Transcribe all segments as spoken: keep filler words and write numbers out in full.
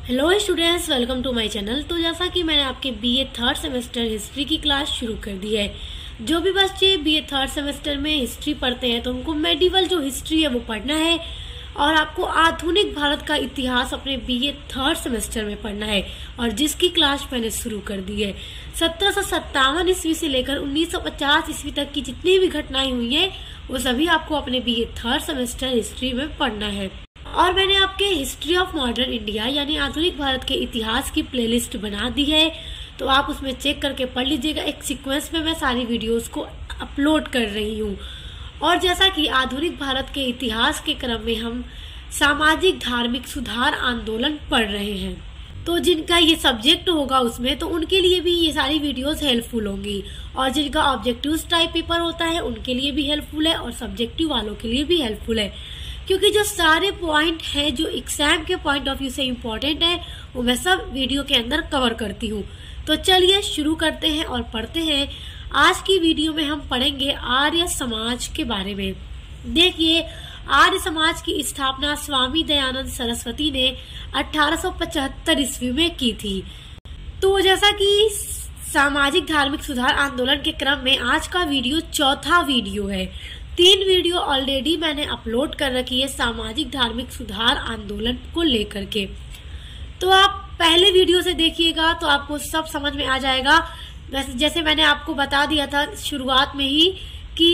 Hello students, welcome to my channel. तो जैसा कि मैंने आपके बीए थर्ड सेमेस्टर हिस्ट्री की क्लास शुरू कर दी है। जो भी बच्चे बीए थर्ड सेमेस्टर में हिस्ट्री पढ़ते हैं तो उनको मेडिवल जो हिस्ट्री है वो पढ़ना है और आपको आधुनिक भारत का इतिहास अपने बीए थर्ड सेमेस्टर में पढ़ना है। और जिसकी क्लास मैंने शुरू कर दी है, सत्रह सौ सत्तावन ईस्वी से लेकर उन्नीस सौ पचास ईस्वी तक की जितनी भी घटनाएं हुई है वो सभी आपको अपने बीए थर्ड सेमेस्टर हिस्ट्री में पढ़ना है। और मैंने आपके हिस्ट्री ऑफ मॉडर्न इंडिया यानी आधुनिक भारत के इतिहास की प्लेलिस्ट बना दी है, तो आप उसमें चेक करके पढ़ लीजिएगा। एक सीक्वेंस में मैं सारी वीडियोस को अपलोड कर रही हूँ। और जैसा कि आधुनिक भारत के इतिहास के क्रम में हम सामाजिक धार्मिक सुधार आंदोलन पढ़ रहे हैं, तो जिनका ये सब्जेक्ट होगा उसमें तो उनके लिए भी ये सारी वीडियोस हेल्पफुल होंगी। और जिनका ऑब्जेक्टिव टाइप पेपर होता है उनके लिए भी हेल्पफुल है और सब्जेक्टिव वालों के लिए भी हेल्पफुल है, क्योंकि जो सारे पॉइंट हैं जो एग्जाम के पॉइंट ऑफ व्यू से इम्पोर्टेंट है वो मैं सब वीडियो के अंदर कवर करती हूँ। तो चलिए शुरू करते हैं और पढ़ते हैं। आज की वीडियो में हम पढ़ेंगे आर्य समाज के बारे में। देखिए, आर्य समाज की स्थापना स्वामी दयानंद सरस्वती ने अठारह सौ पचहत्तर ईस्वी में की थी। तो जैसा कि सामाजिक धार्मिक सुधार आंदोलन के क्रम में आज का वीडियो चौथा वीडियो है। तीन वीडियो ऑलरेडी मैंने अपलोड कर रखी है सामाजिक धार्मिक सुधार आंदोलन को लेकर के, तो आप पहले वीडियो से देखिएगा तो आपको सब समझ में आ जाएगा। वैसे जैसे मैंने आपको बता दिया था शुरुआत में ही कि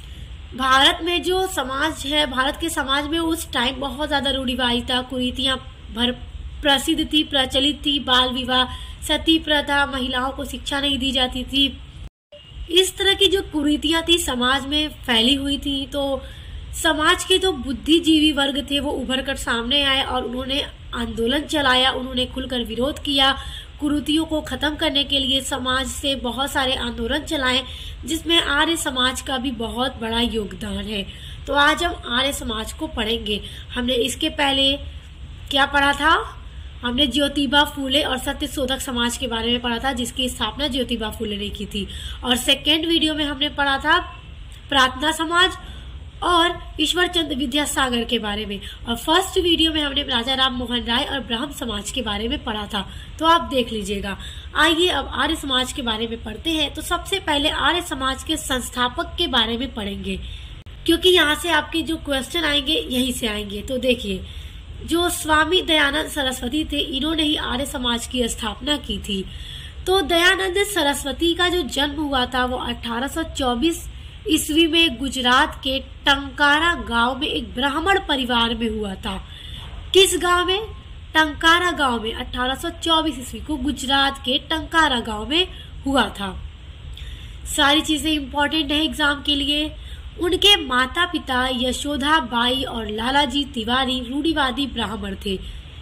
भारत में जो समाज है, भारत के समाज में उस टाइम बहुत ज्यादा रूढ़िवादिता कुरीतियां भर प्रसिद्ध थी, प्रचलित थी। बाल विवाह, सती प्रथा, महिलाओं को शिक्षा नहीं दी जाती थी, इस तरह की जो कुरीतियां थी समाज में फैली हुई थी। तो समाज के जो बुद्धिजीवी वर्ग थे वो उभर कर सामने आए और उन्होंने आंदोलन चलाया, उन्होंने खुलकर विरोध किया। कुरीतियों को खत्म करने के लिए समाज से बहुत सारे आंदोलन चलाए, जिसमें आर्य समाज का भी बहुत बड़ा योगदान है। तो आज हम आर्य समाज को पढ़ेंगे। हमने इसके पहले क्या पढ़ा था? हमने ज्योतिबा फूले और सत्य शोधक समाज के बारे में पढ़ा था, जिसकी स्थापना ज्योतिबा फूले ने की थी। और सेकेंड वीडियो में हमने पढ़ा था प्रार्थना समाज और ईश्वर चंद्र विद्यासागर के बारे में। और फर्स्ट वीडियो में हमने राजा राम मोहन राय और ब्राह्म समाज के बारे में पढ़ा था, तो आप देख लीजिएगा। आइए अब आर्य समाज के बारे में पढ़ते हैं। तो सबसे पहले आर्य समाज के संस्थापक के बारे में पढ़ेंगे, क्योंकि यहाँ से आपके जो क्वेश्चन आएंगे यहीं से आएंगे। तो देखिए, जो स्वामी दयानंद सरस्वती थे, इन्होंने ही आर्य समाज की स्थापना की थी। तो दयानंद सरस्वती का जो जन्म हुआ था वो अठारह सौ चौबीस ईस्वी में गुजरात के टंकारा गांव में एक ब्राह्मण परिवार में हुआ था। किस गांव में? टंकारा गांव में। अठारह सौ चौबीस ईस्वी को गुजरात के टंकारा गांव में हुआ था। सारी चीजें इंपॉर्टेंट है एग्जाम के लिए। उनके माता पिता यशोदा बाई और लालाजी तिवारी रूढ़िवादी ब्राह्मण थे।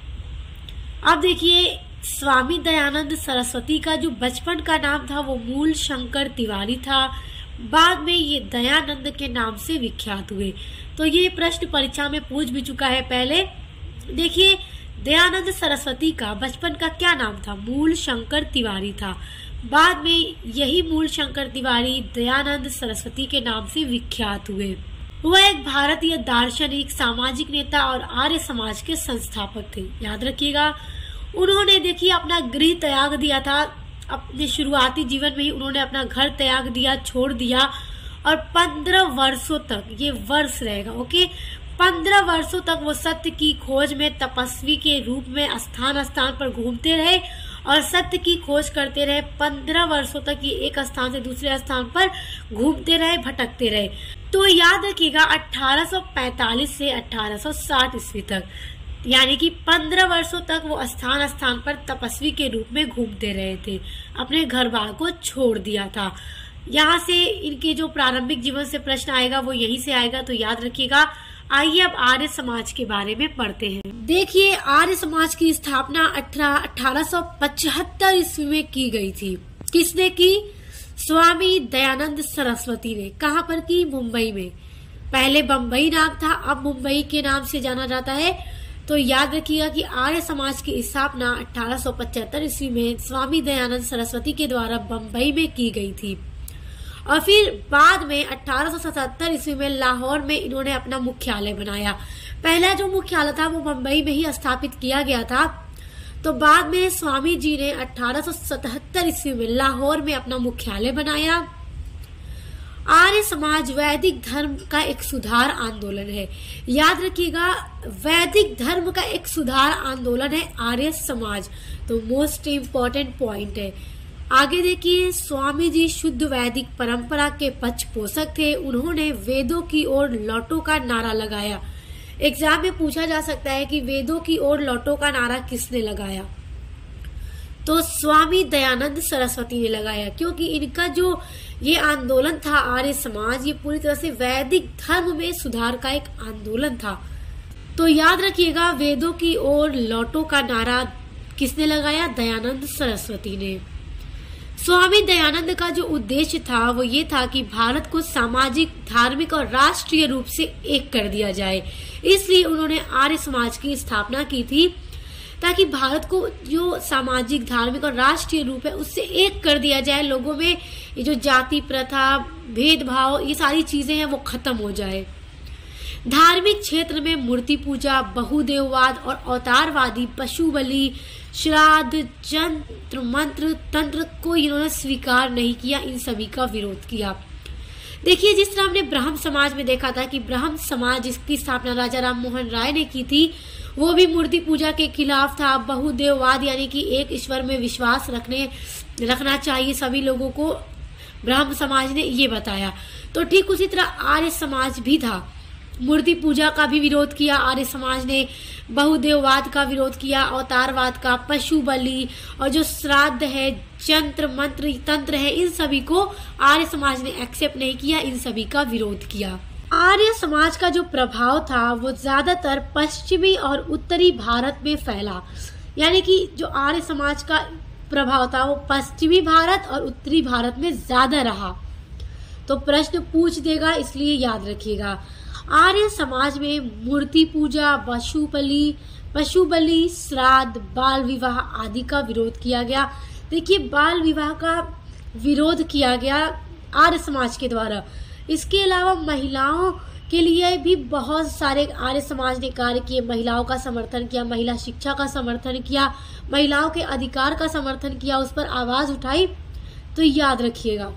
अब देखिए, स्वामी दयानंद सरस्वती का जो बचपन का नाम था वो मूल शंकर तिवारी था। बाद में ये दयानंद के नाम से विख्यात हुए। तो ये प्रश्न परीक्षा में पूछ भी चुका है पहले। देखिए, दयानंद सरस्वती का बचपन का क्या नाम था? मूल शंकर तिवारी था। बाद में यही मूल शंकर तिवारी दयानंद सरस्वती के नाम से विख्यात हुए। वह एक भारतीय दार्शनिक, सामाजिक नेता और आर्य समाज के संस्थापक थे। याद रखिएगा, उन्होंने देखिए अपना गृह त्याग दिया था। अपने शुरुआती जीवन में ही उन्होंने अपना घर त्याग दिया, छोड़ दिया। और पंद्रह वर्षों तक, ये वर्ष रहेगा, ओके, पंद्रह वर्षों तक वो सत्य की खोज में तपस्वी के रूप में स्थान स्थान पर घूमते रहे और सत्य की खोज करते रहे। पंद्रह वर्षों तक ये एक स्थान से दूसरे स्थान पर घूमते रहे, भटकते रहे। तो याद रखिएगा, अठारह सौ पैंतालीस से अठारह सौ साठ ईस्वी तक, यानी कि पंद्रह वर्षों तक वो स्थान स्थान पर तपस्वी के रूप में घूमते रहे थे, अपने घर बार को छोड़ दिया था। यहाँ से इनके जो प्रारंभिक जीवन से प्रश्न आएगा वो यहीं से आएगा, तो याद रखिएगा। आइए अब आर्य समाज के बारे में पढ़ते हैं। देखिए, आर्य समाज की स्थापना अठारह सौ पचहत्तर ईस्वी में की गई थी। किसने की? स्वामी दयानंद सरस्वती ने। कहाँ पर की? मुंबई में। पहले बम्बई नाम था, अब मुंबई के नाम से जाना जाता है। तो याद रखिएगा कि आर्य समाज की स्थापना अठारह सौ पचहत्तर ईस्वी में स्वामी दयानंद सरस्वती के द्वारा बम्बई में की गई थी। और फिर बाद में अठारह सौ सतहत्तर ईस्वी में लाहौर में इन्होंने अपना मुख्यालय बनाया। पहला जो मुख्यालय था वो मुंबई में ही स्थापित किया गया था। तो बाद में स्वामी जी ने अठारह सौ सतहत्तर ईस्वी में लाहौर में अपना मुख्यालय बनाया। आर्य समाज वैदिक धर्म का एक सुधार आंदोलन है। याद रखिएगा, वैदिक धर्म का एक सुधार आंदोलन है आर्य समाज। तो मोस्ट इम्पोर्टेंट पॉइंट है। आगे देखिए, स्वामी जी शुद्ध वैदिक परंपरा के पृष्ठपोषक थे। उन्होंने वेदों की ओर लौटो का नारा लगाया। एग्जाम में पूछा जा सकता है कि वेदों की ओर लौटो का नारा किसने लगाया? तो स्वामी दयानंद सरस्वती ने लगाया, क्योंकि इनका जो ये आंदोलन था आर्य समाज, ये पूरी तरह से वैदिक धर्म में सुधार का एक आंदोलन था। तो याद रखिएगा, वेदों की ओर लौटो का नारा किसने लगाया? दयानंद सरस्वती ने। स्वामी दयानंद का जो उद्देश्य था वो ये था कि भारत को सामाजिक, धार्मिक और राष्ट्रीय रूप से एक कर दिया जाए। इसलिए उन्होंने आर्य समाज की स्थापना की थी, ताकि भारत को जो सामाजिक, धार्मिक और राष्ट्रीय रूप है उससे एक कर दिया जाए। लोगों में ये जो जाति प्रथा, भेदभाव, ये सारी चीजें हैं वो खत्म हो जाए। धार्मिक क्षेत्र में मूर्ति पूजा, बहुदेववाद और अवतारवादी पशु बलि, श्राद्ध, जंत्र मंत्र, तंत्र को इन्होंने स्वीकार नहीं किया। इन सभी का विरोध किया। देखिए, जिस तरह हमने ब्राह्म समाज में देखा था कि ब्राह्म समाज जिसकी स्थापना राजा राम मोहन राय ने की थी, वो भी मूर्ति पूजा के खिलाफ था। बहुदेववाद यानी कि एक ईश्वर में विश्वास रखने रखना चाहिए सभी लोगों को, ब्राह्म समाज ने ये बताया। तो ठीक उसी तरह आर्य समाज भी था। मूर्ति पूजा का भी विरोध किया आर्य समाज ने, बहुदेववाद का विरोध किया, अवतारवाद का, पशु बलि और जो श्राद्ध है, जंत्र मंत्र, तंत्र है, इन सभी को आर्य समाज ने एक्सेप्ट नहीं किया, इन सभी का विरोध किया। आर्य समाज का जो प्रभाव था वो ज्यादातर पश्चिमी और उत्तरी भारत में फैला। यानी कि जो आर्य समाज का प्रभाव था वो पश्चिमी भारत और उत्तरी भारत में ज्यादा रहा। तो प्रश्न पूछ देगा, इसलिए याद रखिएगा। आर्य समाज में मूर्ति पूजा, पशु बलि पशु बलि श्राद्ध, बाल विवाह आदि का विरोध किया गया। देखिए, बाल विवाह का विरोध किया गया आर्य समाज के द्वारा। इसके अलावा महिलाओं के लिए भी बहुत सारे आर्य समाज ने कार्य किए। महिलाओं का समर्थन किया, महिला शिक्षा का समर्थन किया, महिलाओं के अधिकार का समर्थन किया, उस पर आवाज उठाई। तो याद रखिएगा,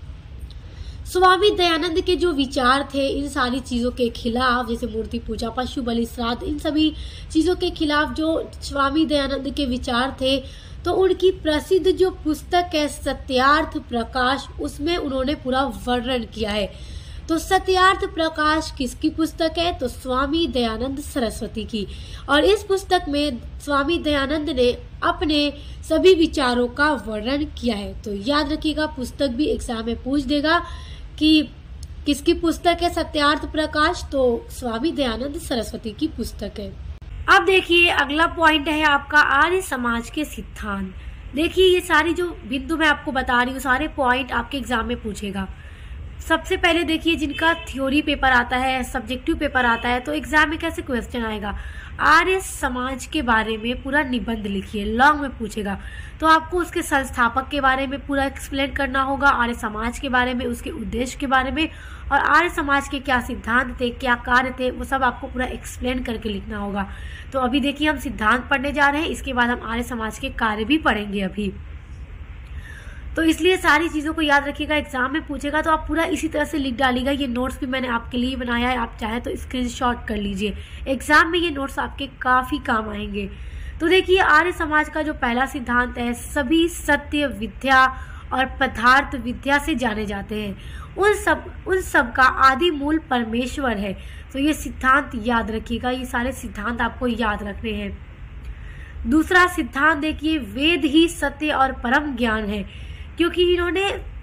स्वामी दयानंद के जो विचार थे इन सारी चीजों के खिलाफ, जैसे मूर्ति पूजा, पशु बलि, श्राद्ध, इन सभी चीजों के खिलाफ जो स्वामी दयानंद के विचार थे, तो उनकी प्रसिद्ध जो पुस्तक है सत्यार्थ प्रकाश, उसमें उन्होंने पूरा वर्णन किया है। तो सत्यार्थ प्रकाश किसकी पुस्तक है? तो स्वामी दयानंद सरस्वती की। और इस पुस्तक में स्वामी दयानंद ने अपने सभी विचारों का वर्णन किया है। तो याद रखिएगा, पुस्तक भी एग्जाम में पूछ देगा कि किसकी पुस्तक है सत्यार्थ प्रकाश, तो स्वामी दयानंद सरस्वती की पुस्तक है। अब देखिए, अगला पॉइंट है आपका आर्य समाज के सिद्धांत। देखिए, ये सारी जो बिंदु मैं आपको बता रही हूँ, सारे पॉइंट आपके एग्जाम में पूछेगा। सबसे पहले देखिए, जिनका थ्योरी पेपर आता है, सब्जेक्टिव पेपर आता है, तो एग्जाम में कैसे क्वेश्चन आएगा, आर्य समाज के बारे में पूरा निबंध लिखिए, लॉन्ग में पूछेगा। तो आपको उसके संस्थापक के बारे में पूरा एक्सप्लेन करना होगा, आर्य समाज के बारे में, उसके उद्देश्य के बारे में, और आर्य समाज के क्या सिद्धांत थे, क्या कार्य थे, वो सब आपको पूरा एक्सप्लेन करके लिखना होगा। तो अभी देखिए, हम सिद्धांत पढ़ने जा रहे हैं, इसके बाद हम आर्य समाज के कार्य भी पढ़ेंगे अभी। तो इसलिए सारी चीज़ों को याद रखिएगा, एग्जाम में पूछेगा तो आप पूरा इसी तरह से लिख डालिएगा। ये नोट्स भी मैंने आपके लिए बनाया है, आप चाहे तो स्क्रीनशॉट कर लीजिए, एग्जाम में ये नोट्स आपके काफ़ी काम आएंगे। तो देखिए, आर्य समाज का जो पहला सिद्धांत है, सभी सत्य, विद्या और पदार्थ विद्या से जाने जाते हैं, उन सब उन सब का आदि मूल परमेश्वर है। तो ये सिद्धांत याद रखिएगा, ये सारे सिद्धांत आपको याद रखने हैं। दूसरा सिद्धांत देखिए, वेद ही सत्य और परम ज्ञान है, क्योंकि इन्होंने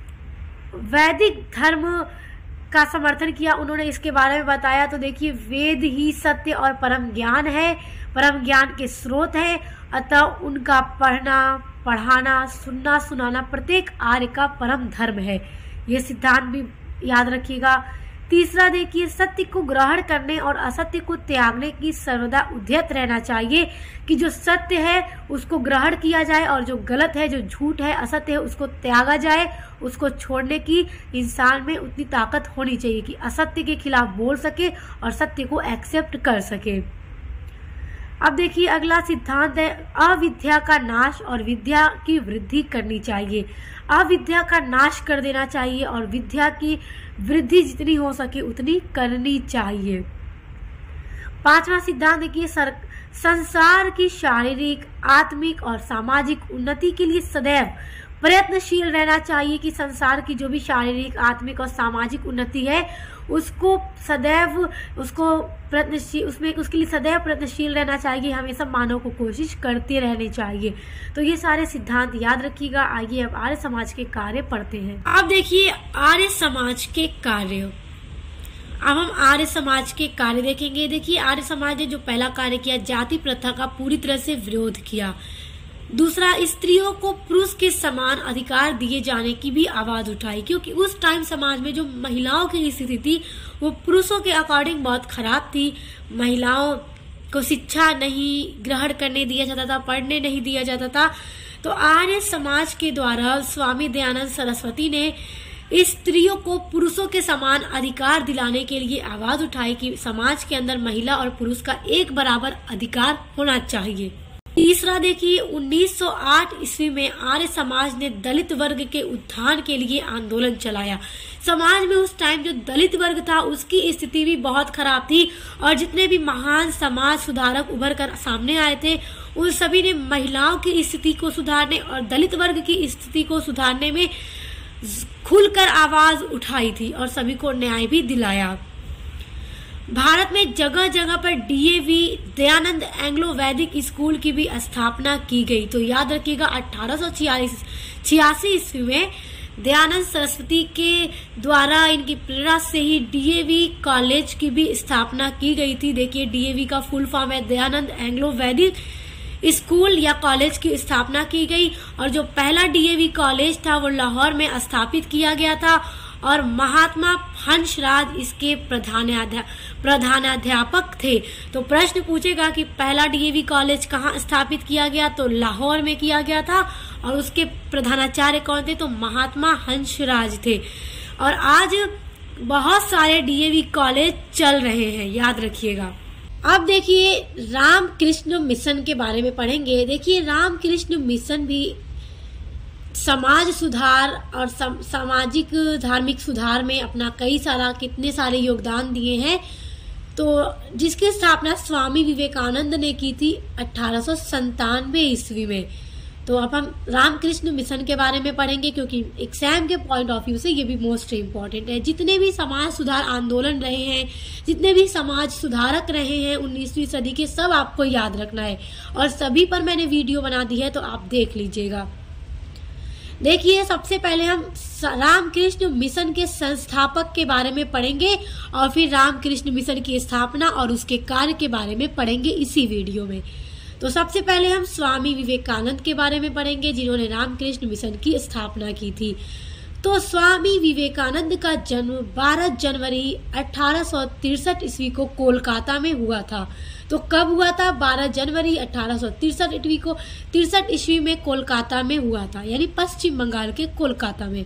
वैदिक धर्म का समर्थन किया, उन्होंने इसके बारे में बताया। तो देखिए, वेद ही सत्य और परम ज्ञान है, परम ज्ञान के स्रोत है, अतः उनका पढ़ना, पढ़ाना, सुनना, सुनाना प्रत्येक आर्य का परम धर्म है। ये सिद्धांत भी याद रखिएगा। तीसरा देखिए, सत्य को ग्रहण करने और असत्य को त्यागने की सर्वदा उद्यत रहना चाहिए, कि जो सत्य है उसको ग्रहण किया जाए और जो गलत है, जो झूठ है, असत्य है, उसको त्यागा जाए। उसको छोड़ने की इंसान में उतनी ताकत होनी चाहिए कि असत्य के खिलाफ बोल सके और सत्य को एक्सेप्ट कर सके। अब देखिए अगला सिद्धांत है अविद्या का नाश और विद्या की वृद्धि करनी चाहिए। अविद्या का नाश कर देना चाहिए और विद्या की वृद्धि जितनी हो सके उतनी करनी चाहिए। पांचवा सिद्धांत देखिए संसार की शारीरिक, आत्मिक और सामाजिक उन्नति के लिए सदैव प्रयत्नशील रहना चाहिए कि संसार की जो भी शारीरिक, आत्मिक और सामाजिक उन्नति है उसको सदैव उसको प्रयत्नशील उसमें उसके लिए सदैव प्रयत्नशील रहना चाहिए। हमेशा मानव को कोशिश करते रहनी चाहिए। तो ये सारे सिद्धांत याद रखिएगा। आइए अब आर्य समाज के कार्य पढ़ते हैं। अब देखिए आर्य समाज के कार्य। अब हम आर्य समाज के कार्य देखेंगे। देखिए आर्य समाज ने जो पहला कार्य किया, जाति प्रथा का पूरी तरह से विरोध किया। दूसरा, स्त्रियों को पुरुष के समान अधिकार दिए जाने की भी आवाज उठाई, क्योंकि उस टाइम समाज में जो महिलाओं की स्थिति थी वो पुरुषों के अकॉर्डिंग बहुत खराब थी। महिलाओं को शिक्षा नहीं ग्रहण करने दिया जाता था, पढ़ने नहीं दिया जाता था। तो आर्य समाज के द्वारा स्वामी दयानंद सरस्वती ने स्त्रियों को पुरुषों के समान अधिकार दिलाने के लिए आवाज उठाई कि समाज के अंदर महिला और पुरुष का एक बराबर अधिकार होना चाहिए। तीसरा देखिए उन्नीस सौ आठ ईस्वी में आर्य समाज ने दलित वर्ग के उत्थान के लिए आंदोलन चलाया। समाज में उस टाइम जो दलित वर्ग था उसकी स्थिति भी बहुत खराब थी और जितने भी महान समाज सुधारक उभर कर सामने आए थे उन सभी ने महिलाओं की स्थिति को सुधारने और दलित वर्ग की स्थिति को सुधारने में खुलकर आवाज उठाई थी और सभी को न्याय भी दिलाया। भारत में जगह जगह पर डीएवी दयानंद एंग्लो वैदिक स्कूल की भी स्थापना की गई। तो याद रखिएगा अठारह सौ छियासी ईस्वी में दयानंद सरस्वती के द्वारा इनकी प्रेरणा से ही डीएवी कॉलेज की भी स्थापना की गई थी। देखिए डीएवी का फुल फॉर्म है दयानंद एंग्लो वैदिक स्कूल या कॉलेज की स्थापना की गई और जो पहला डीएवी कॉलेज था वो लाहौर में स्थापित किया गया था और महात्मा हंसराज इसके प्रधानाध्यापक थे। तो प्रश्न पूछेगा कि पहला डीएवी कॉलेज कहाँ स्थापित किया गया, तो लाहौर में किया गया था और उसके प्रधानाचार्य कौन थे, तो महात्मा हंसराज थे। और आज बहुत सारे डीएवी कॉलेज चल रहे हैं, याद रखिएगा। अब देखिए रामकृष्ण मिशन के बारे में पढ़ेंगे। देखिए रामकृष्ण मिशन भी समाज सुधार और सम, सामाजिक धार्मिक सुधार में अपना कई सारा कितने सारे योगदान दिए हैं। तो जिसकी स्थापना स्वामी विवेकानंद ने की थी अठारह सौ संतानवे ईस्वी में। तो अब हम रामकृष्ण मिशन के बारे में पढ़ेंगे क्योंकि एग्जाम के पॉइंट ऑफ व्यू से ये भी मोस्ट इम्पोर्टेंट है। जितने भी समाज सुधार आंदोलन रहे हैं, जितने भी समाज सुधारक रहे हैं उन्नीसवीं सदी के, सब आपको याद रखना है और सभी पर मैंने वीडियो बना दी है तो आप देख लीजिएगा। देखिए सबसे पहले हम रामकृष्ण मिशन के संस्थापक के बारे में पढ़ेंगे और फिर रामकृष्ण मिशन की स्थापना और उसके कार्य के बारे में पढ़ेंगे इसी वीडियो में। तो सबसे पहले हम स्वामी विवेकानंद के बारे में पढ़ेंगे जिन्होंने रामकृष्ण मिशन की स्थापना की थी। तो स्वामी विवेकानंद का जन्म बारह जनवरी अठारह सौ तिरसठ ईस्वी को कोलकाता में हुआ था। तो कब हुआ था? बारह जनवरी अठारह सौ तिरसठ ईस्वी को तिरसठ ईस्वी में कोलकाता में हुआ था, यानी पश्चिम बंगाल के कोलकाता में।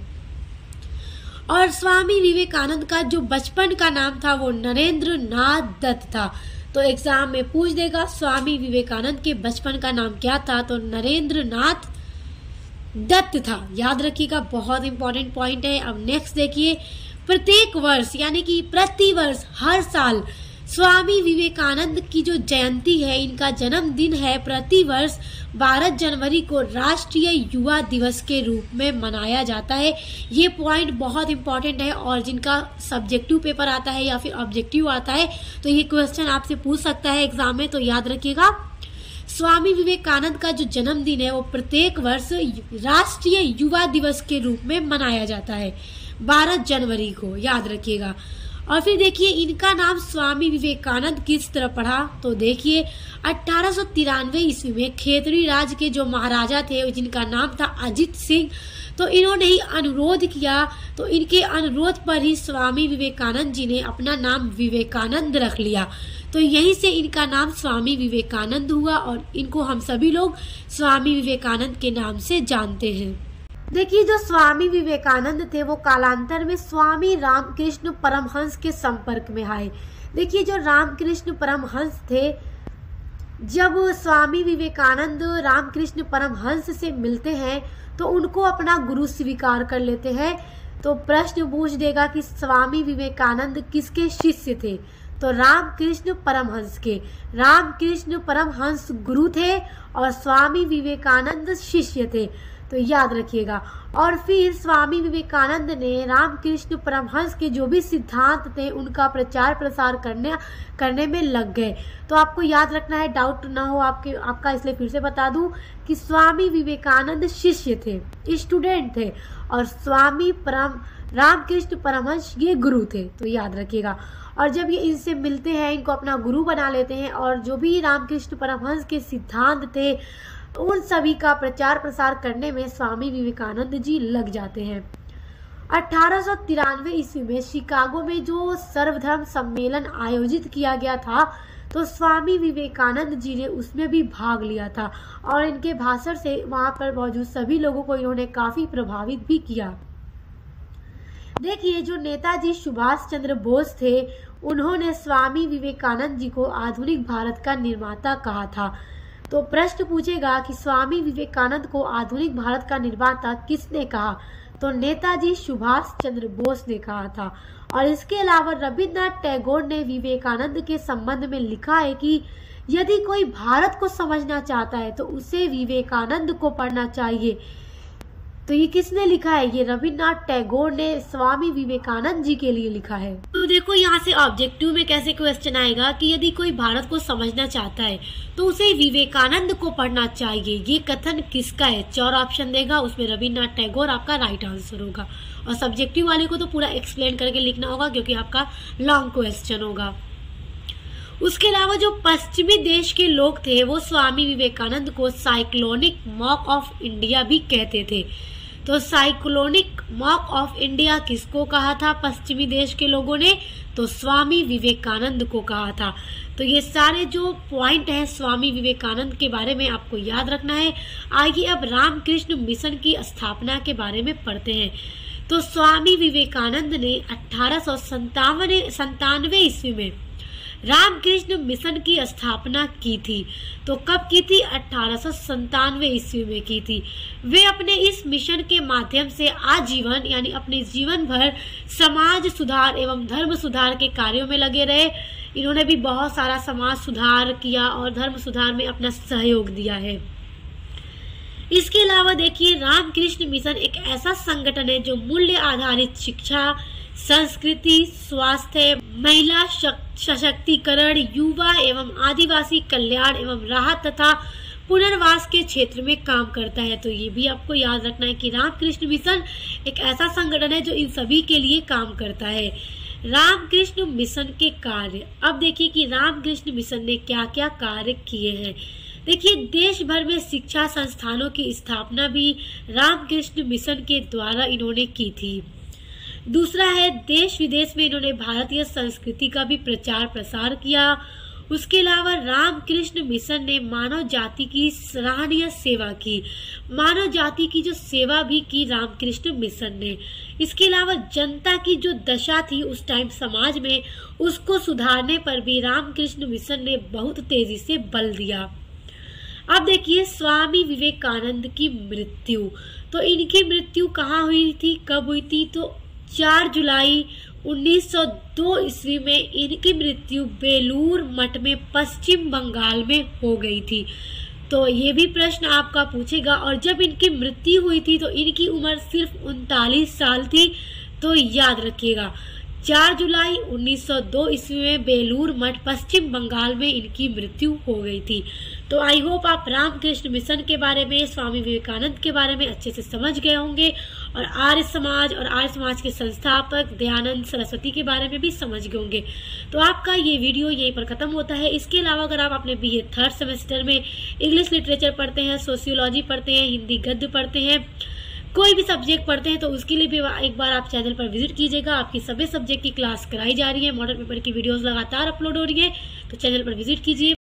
और स्वामी विवेकानंद का जो बचपन का नाम था वो नरेंद्र नाथ दत्त था। तो एग्जाम में पूछ देगा स्वामी विवेकानंद के बचपन का नाम क्या था, तो नरेंद्र नाथ दत्त था। याद रखिएगा, बहुत इंपॉर्टेंट पॉइंट है। अब नेक्स्ट देखिए, प्रत्येक वर्ष यानी कि प्रति वर्ष हर साल स्वामी विवेकानंद की जो जयंती है, इनका जन्मदिन है, प्रति वर्ष बारह जनवरी को राष्ट्रीय युवा दिवस के रूप में मनाया जाता है। ये पॉइंट बहुत इंपॉर्टेंट है और जिनका सब्जेक्टिव पेपर आता है या फिर ऑब्जेक्टिव आता है तो ये क्वेश्चन आपसे पूछ सकता है एग्जाम में। तो याद रखिएगा, स्वामी विवेकानंद का जो जन्मदिन है वो प्रत्येक वर्ष राष्ट्रीय युवा दिवस के रूप में मनाया जाता है बारह जनवरी को, याद रखिएगा। और फिर देखिए इनका नाम स्वामी विवेकानंद किस तरह पढ़ा, तो देखिए अठारह सौ तिरानवे ईस्वी में खेतरी राज्य के जो महाराजा थे जिनका नाम था अजित सिंह, तो इन्होंने ही अनुरोध किया। तो इनके अनुरोध पर ही स्वामी विवेकानंद जी ने अपना नाम विवेकानंद रख लिया। तो यहीं से इनका नाम स्वामी विवेकानंद हुआ और इनको हम सभी लोग स्वामी विवेकानंद के नाम से जानते हैं। देखिए जो स्वामी विवेकानंद थे वो कालांतर में स्वामी रामकृष्ण परमहंस के संपर्क में आए। देखिए जो रामकृष्ण परमहंस थे जब स्वामी विवेकानंद रामकृष्ण परमहंस से मिलते हैं तो उनको अपना गुरु स्वीकार कर लेते हैं। तो प्रश्न पूछ देगा कि स्वामी विवेकानंद किसके शिष्य थे, तो रामकृष्ण परमहंस के। रामकृष्ण परमहंस गुरु थे और स्वामी विवेकानंद शिष्य थे, तो याद रखिएगा। और फिर स्वामी विवेकानंद ने रामकृष्ण परमहंस के जो भी सिद्धांत थे उनका प्रचार प्रसार करने करने में लग गए। तो आपको याद रखना है, डाउट ना हो आपके आपका, इसलिए फिर से बता दूं कि स्वामी विवेकानंद शिष्य थे, स्टूडेंट थे, और स्वामी परम रामकृष्ण परमहंस ये गुरु थे, तो याद रखिएगा। और जब ये इनसे मिलते हैं, इनको अपना गुरु बना लेते हैं और जो भी रामकृष्ण परमहंस के सिद्धांत थे उन सभी का प्रचार प्रसार करने में स्वामी विवेकानंद जी लग जाते हैं। अठारह सौ तिरानवे ईस्वी में शिकागो में जो सर्वधर्म सम्मेलन आयोजित किया गया था, तो स्वामी विवेकानंद जी ने उसमें भी भाग लिया था और इनके भाषण से वहां पर मौजूद सभी लोगों को इन्होंने काफी प्रभावित भी किया। देखिए, जो नेताजी सुभाष चंद्र बोस थे, उन्होंने स्वामी विवेकानंद जी को आधुनिक भारत का निर्माता कहा था। तो प्रश्न पूछेगा कि स्वामी विवेकानंद को आधुनिक भारत का निर्माता किसने कहा, तो नेताजी सुभाष चंद्र बोस ने कहा था। और इसके अलावा रविन्द्रनाथ टैगोर ने विवेकानंद के संबंध में लिखा है कि यदि कोई भारत को समझना चाहता है तो उसे विवेकानंद को पढ़ना चाहिए। तो ये किसने लिखा है, ये रविन्द्रनाथ टैगोर ने स्वामी विवेकानंद जी के लिए लिखा है। तो देखो यहाँ से ऑब्जेक्टिव में कैसे क्वेश्चन आएगा कि यदि कोई भारत को समझना चाहता है तो उसे विवेकानंद को पढ़ना चाहिए, ये कथन किसका है। चार ऑप्शन देगा, उसमें रविन्द्रनाथ टैगोर आपका राइट आंसर होगा। और सब्जेक्टिव वाले को तो पूरा एक्सप्लेन करके लिखना होगा क्योंकि आपका लॉन्ग क्वेश्चन होगा। उसके अलावा जो पश्चिमी देश के लोग थे वो स्वामी विवेकानंद को साइक्लोनिक मॉक ऑफ इंडिया भी कहते थे। तो साइक्लोनिक मॉक ऑफ इंडिया किसको कहा था पश्चिमी देश के लोगों ने, तो स्वामी विवेकानंद को कहा था। तो ये सारे जो पॉइंट हैं स्वामी विवेकानंद के बारे में आपको याद रखना है। आइए अब रामकृष्ण मिशन की स्थापना के बारे में पढ़ते हैं। तो स्वामी विवेकानंद ने अठारह सौ संतावन संतानवे ईस्वी में रामकृष्ण मिशन की स्थापना की थी। तो कब की थी, अठारह सौ संतानवे ईस्वी में की थी। वे अपने इस मिशन के माध्यम से आजीवन यानी अपने जीवन भर समाज सुधार एवं धर्म सुधार के कार्यों में लगे रहे। इन्होंने भी बहुत सारा समाज सुधार किया और धर्म सुधार में अपना सहयोग दिया है। इसके अलावा देखिए, रामकृष्ण मिशन एक ऐसा संगठन है जो मूल्य आधारित शिक्षा, संस्कृति, स्वास्थ्य, महिला सशक्तिकरण, युवा एवं आदिवासी कल्याण एवं राहत तथा पुनर्वास के क्षेत्र में काम करता है। तो ये भी आपको याद रखना है कि रामकृष्ण मिशन एक ऐसा संगठन है जो इन सभी के लिए काम करता है। रामकृष्ण मिशन के कार्य, अब देखिए कि रामकृष्ण मिशन ने क्या क्या कार्य किए हैं। देखिए, देश भर में शिक्षा संस्थानों की स्थापना भी रामकृष्ण मिशन के द्वारा इन्होंने की थी। दूसरा है, देश विदेश में इन्होंने भारतीय संस्कृति का भी प्रचार प्रसार किया। उसके अलावा रामकृष्ण मिशन ने मानव जाति की सराहनीय सेवा की। मानव जाति की जो सेवा भी की रामकृष्ण मिशन ने। इसके अलावा जनता की जो दशा थी उस टाइम समाज में, उसको सुधारने पर भी रामकृष्ण मिशन ने बहुत तेजी से बल दिया। अब देखिए, स्वामी विवेकानंद की मृत्यु। तो इनकी मृत्यु कहाँ हुई थी, कब हुई थी, तो चार जुलाई उन्नीस सौ दो ईस्वी में इनकी मृत्यु बेलूर मठ में पश्चिम बंगाल में हो गई थी। तो ये भी प्रश्न आपका पूछेगा। और जब इनकी मृत्यु हुई थी तो इनकी उम्र सिर्फ उनतालीस साल थी। तो याद रखिएगा, चार जुलाई उन्नीस सौ दो ईस्वी में बेलूर मठ पश्चिम बंगाल में इनकी मृत्यु हो गई थी। तो आई होप आप रामकृष्ण मिशन के बारे में, स्वामी विवेकानंद के बारे में अच्छे से समझ गए होंगे और आर्य समाज और आर्य समाज के संस्थापक दयानंद सरस्वती के बारे में भी समझ गए होंगे। तो आपका ये वीडियो यहीं पर खत्म होता है। इसके अलावा अगर आप अपने बीए थर्ड सेमेस्टर में इंग्लिश लिटरेचर पढ़ते हैं, सोशियोलॉजी पढ़ते हैं, हिंदी गद्य पढ़ते हैं, कोई भी सब्जेक्ट पढ़ते हैं, तो उसके लिए भी एक बार आप चैनल पर विजिट कीजिएगा। आपकी सभी सब्जेक्ट की क्लास कराई जा रही है, मॉडल पेपर की वीडियोस लगातार अपलोड हो रही है, तो चैनल पर विजिट कीजिए।